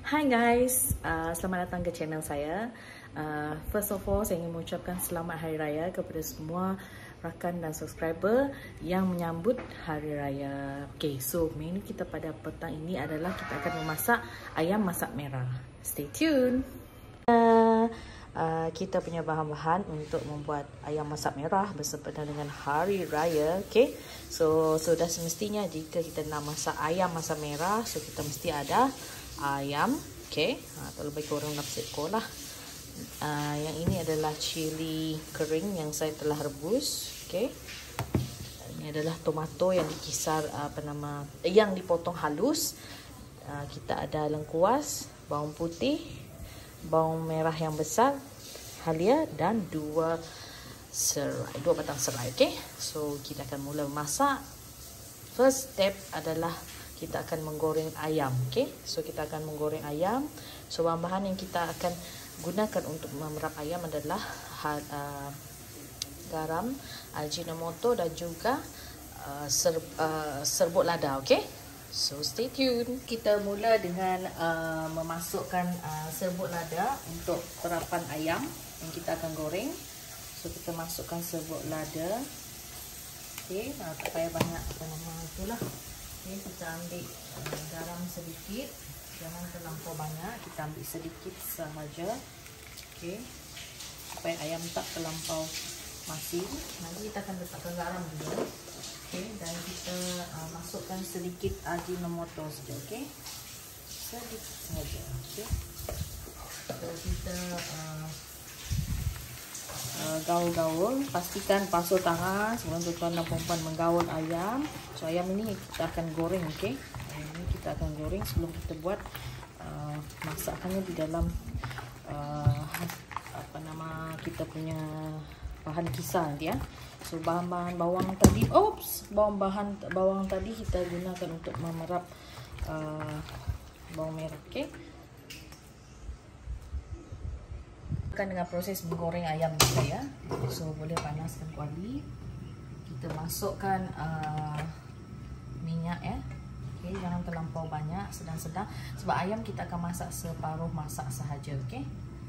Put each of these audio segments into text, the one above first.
Hi guys, selamat datang ke channel saya. First of all, saya ingin mengucapkan selamat Hari Raya kepada semua rakan dan subscriber yang menyambut Hari Raya. Okay, so menu kita pada petang ini adalah kita akan memasak ayam masak merah. Stay tuned. Kita punya bahan-bahan untuk membuat ayam masak merah bersempena dengan Hari Raya. Okay, so sudah semestinya jika kita nak masak ayam masak merah, so kita mesti ada ayam. Okay, terlebih kurang 6 ekor lah. Yang ini adalah cili kering yang saya telah rebus. Okay, ini adalah tomato yang dikisar yang dipotong halus. Kita ada lengkuas, bawang putih, bawang merah yang besar, halia dan 2 batang serai. Okay, so kita akan mula memasak. First step adalah kita akan menggoreng ayam. Okay, so kita akan menggoreng ayam. So bahan-bahan yang kita akan gunakan untuk memerap ayam adalah garam, ajinomoto dan juga serbuk lada. Okay, so stay tune. Kita mula dengan memasukkan serbuk lada untuk perapan ayam yang kita akan goreng. So kita masukkan serbuk lada. Okay, tak payah banyak itulah. Okay, kita ambil garam sedikit, jangan terlampau banyak, kita ambil sedikit sahaja. Okay, supaya ayam tak terlampau masin. Nanti kita akan letakkan garam dulu. Okay, dan kita masukkan sedikit ajinomoto saja. Okay, sedikit saja. Okay, so kita gaul-gaul, pastikan basuh tangan sebelum tuan dan perempuan menggaul ayam. So ayam ini kita akan goreng. Okay, ini kita akan goreng sebelum kita buat masakannya di dalam kita punya bahan kisar nanti ya. So bahan-bahan bawang tadi kita gunakan untuk memerap bawang merah. Okay, dengan proses menggoreng ayam kita ya. So boleh panaskan kuali. Kita masukkan minyak ya. Okay, jangan terlampau banyak, sedang-sedang sebab ayam kita akan masak separuh masak sahaja. Okay,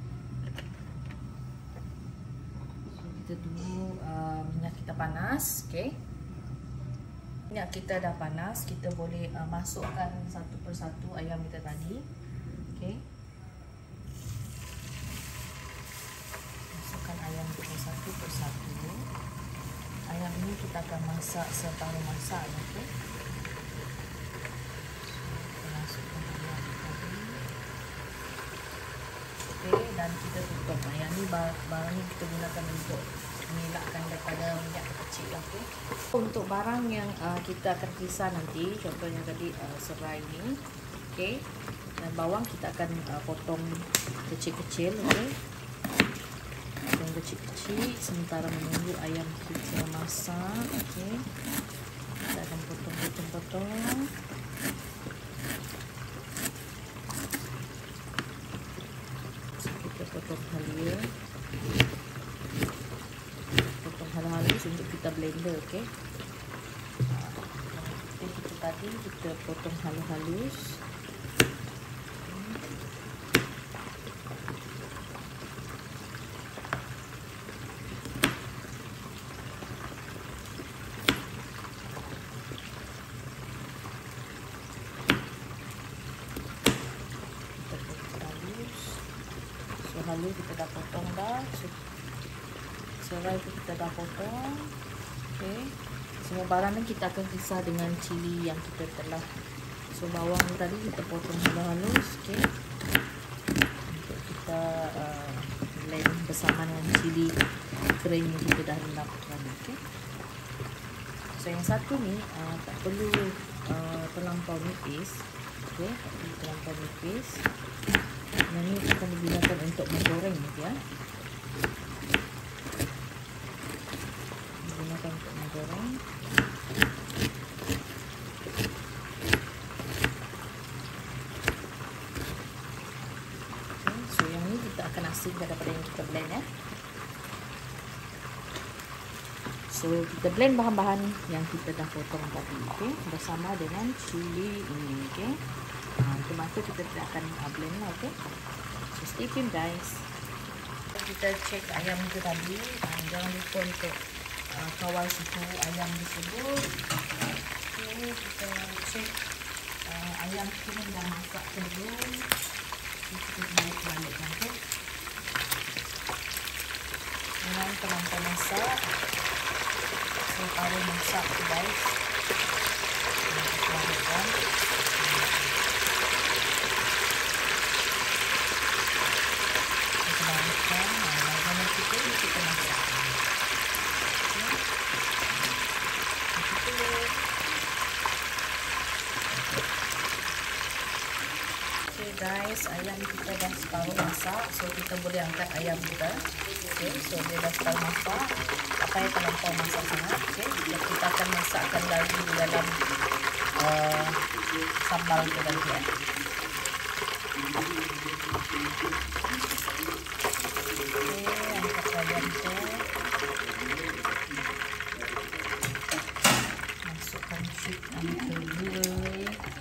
so kita tunggu minyak kita panas. Okay, minyak kita dah panas, kita boleh masukkan satu persatu ayam kita tadi. Okay, ayam kita satu persatu. Ayam ini kita akan masak separuh masak. Okay, kita masukkan ayam tadi. Okay, dan kita tutup. Ayam ni barang ni kita gunakan untuk mengelakkan daripada minyak kecil. Okay, untuk barang yang kita akan kisar nanti, contohnya tadi serai ni. Okay, dan bawang kita akan potong kecil-kecil. Okay, kecil-kecil sementara menunggu ayam kita masak. Okay, kita akan potong. So, kita potong halus untuk kita blender. Okay, kita tadi kita potong halus. Lalu kita dah potong dah. Serai tu kita dah potong. Okay, semua barang ni kita akan kisar dengan cili yang kita telah. So bawang tadi kita potong halus. Okay, untuk kita blend bersama dengan cili kering yang kita dah rendam tadi. Okay, so yang satu ni tak perlu terlampau nipis. Okay, tak perlu terlampau nipis. Yang ini akan digunakan untuk menggoreng ya. Digunakan untuk menggoreng. Okay, so yang ini kita akan asingkan daripada yang kita blend ya. So kita blend bahan-bahan yang kita dah potong tadi. Okay, bersama dengan cili ini. Okay, itu tomato kita tidak akan blend lah, okay? So stay tuned guys. Kita cek ayam itu tadi, jangan lupa untuk kawal suhu ayam tersebut. Okay, kita cek ayam kita dah masak ke belum. Kita balik-balikkan, okay? Jangan terlampau masak. So baru masak guys. Kita balikkan. Kita masak. Okay guys, ayam kita dah separuh masak, so kita boleh angkat ayam kita. Okay, so dia dah separuh masak, tak payah terlampau masak sangat. Okay, kita akan masakkan lagi di dalam sambal kita tadi ya. Okay, angkat ayam tu, masukkan chicken ke gulai.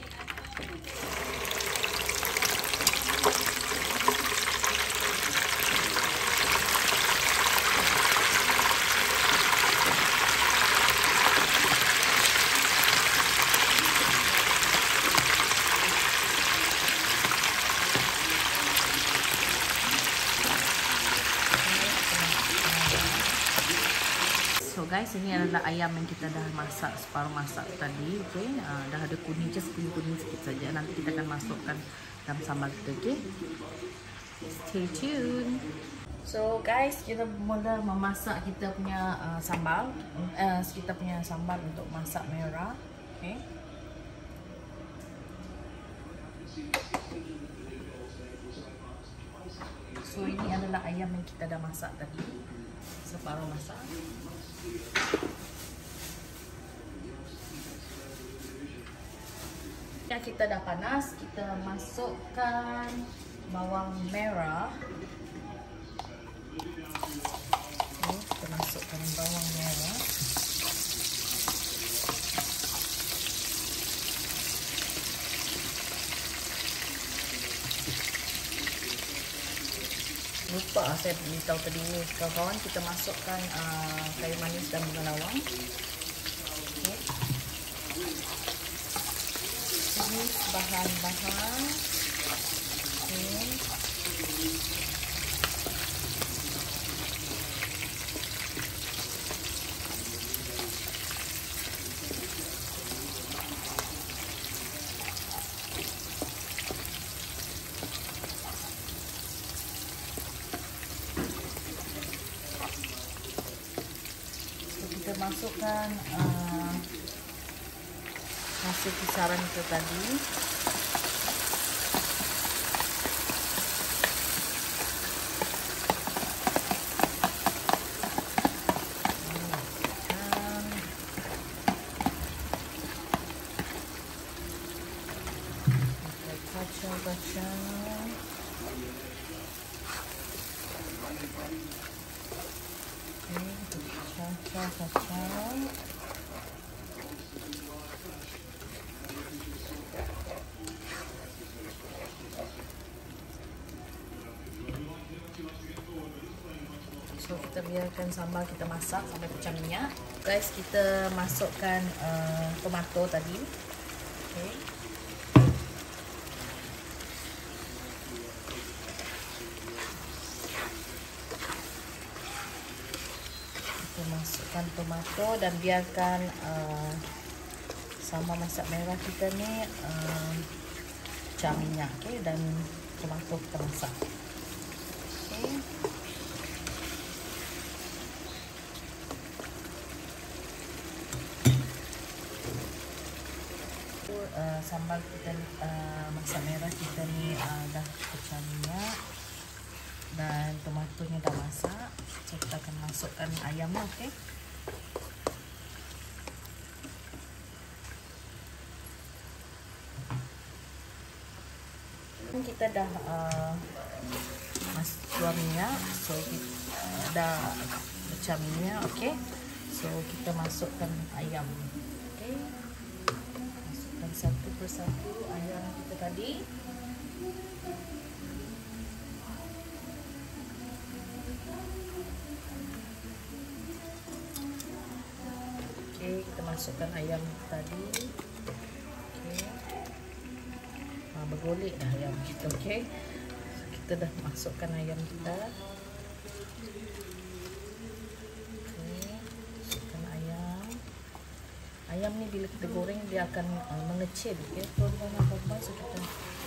So guys, ini adalah ayam yang kita dah masak, separuh masak tadi, okay? Dah ada kuning, just kuning sikit saja. Nanti kita akan masukkan dalam sambal kita, okay? Stay tuned. So guys, kita mula memasak kita punya sambal. Kita punya sambal untuk masak merah, okay? So ini adalah ayam yang kita dah masak tadi, separuh masak. Yang kita dah panas, kita masukkan bawang merah. Okay, kita masukkan bawang merah. Lupa saya beritahu tadi kawan-kawan, kita masukkan kayu manis dan bunga lawang. Okay. Ini bahan-bahan. Okay. Kita masukkan hasil kisaran itu tadi. Kacang-kacang. Kacang. So kita biarkan sambal kita masak sampai pecah minyak. Guys, kita masukkan tomato tadi. Okay. Kita masukkan tomato dan biarkan sambal masak merah kita ni pecah minyak, okay? Dan tomato kita masak. Okay. Sambal kita masak merah kita ni dah pecah minyak dan tomatonya dah masak. So kita akan masukkan ayam lah, okay? Kita dah masuk minyak, so kita dah pecah minyak, okay? So kita masukkan ayam, okay? Masukkan masukkan satu persatu ayam kita tadi. Okey, kita masukkan ayam tadi. Okey. Bergolek dah ayam kita. Okey. Kita dah masukkan ayam kita. Ayam ni bila kita goreng dia akan mengecil, okey. Tuan-tuan dan puan-puan, so kita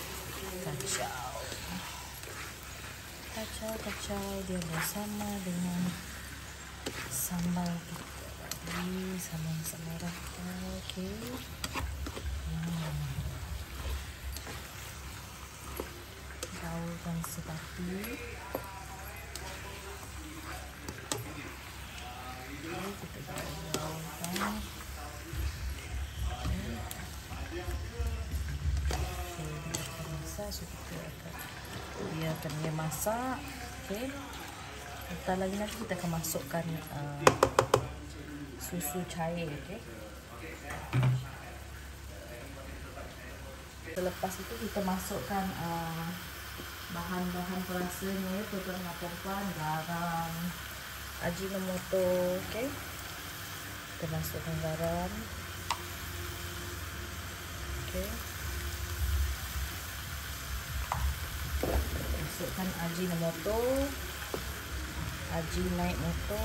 kacau dia bersama dengan sambal kita tadi, sambal masak merah kita, okey. Gaulkan seperti kita gaulkan. So kita akan biarkan dia masak. Okey. Lepas lagi nanti kita akan masukkan susu cair, okey. Selepas itu kita masukkan bahan-bahan perasanya, tuan-tuan dan puan-puan, garam, ajinomoto, okey. Kita masukkan garam. Okey. Masukkan ajinomoto, ajinomoto.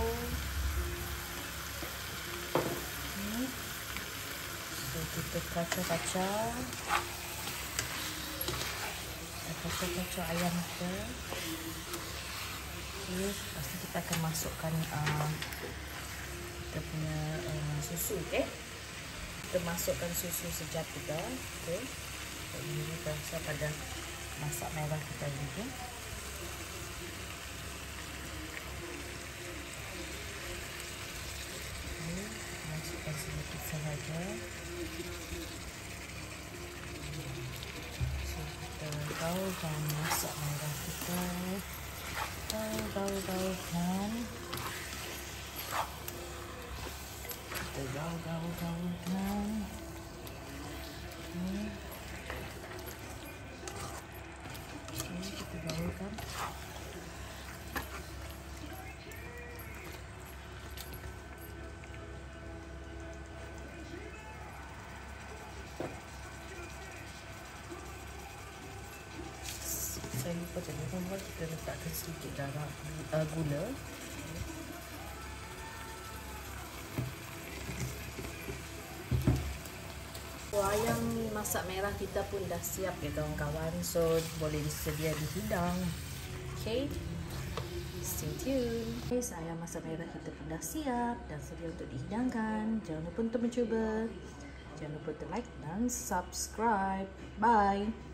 So kita kacau ayam kita. Okay, lepas tu kita akan masukkan kita punya susu, okay? Kita masukkan susu sekejap juga, okay? So, ini terasa pada masak merah kita ni, okay? Masukkan sedikit sahaja. So, kita gaulkan masak merah kita. Gaulkan. Kita gaulkan. Kita gaulkan. Saya lupa tadi teman-teman, kita letakkan sedikit garam, gula. So, ayam masak merah kita pun dah siap ya kawan-kawan. So boleh disedia dihidang. Okay, stay tune. Okay, ayam masak merah kita pun dah siap dan sedia untuk dihidangkan. Jangan lupa untuk mencuba. Jangan lupa untuk like dan subscribe. Bye.